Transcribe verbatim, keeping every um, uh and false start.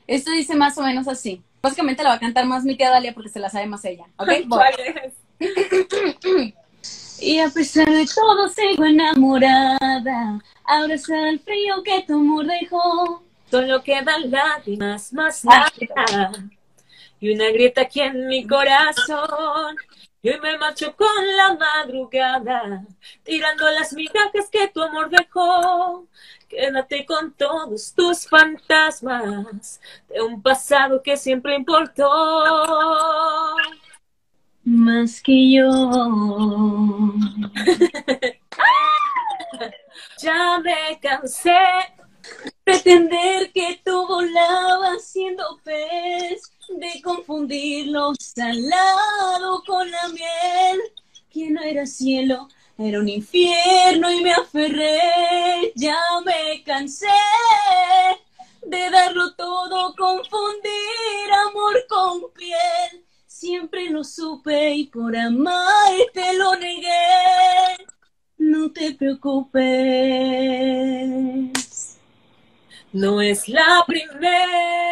Esto dice más o menos así. Básicamente la va a cantar más mi tía Dalia porque se la sabe más ella. ¿Ok? Voy. ¿Cuál es? Y a pesar de todo sigo enamorada, abrazada al frío que tu amor dejó. Solo quedan lágrimas, más Ah, nada. Y una grieta aquí en mi corazón. Y hoy me marcho con la madrugada, tirando las migajas que tu amor dejó. Quédate con todos tus fantasmas de un pasado que siempre importó. más que yo. Ya me cansé. Pretender que tú volabas siendo pez, de confundir lo salado con la miel, que no era cielo, era un infierno y me aferré, ya me cansé de darlo todo, confundir amor con piel, siempre lo supe y por amarte lo negué, no te preocupes. No es la primera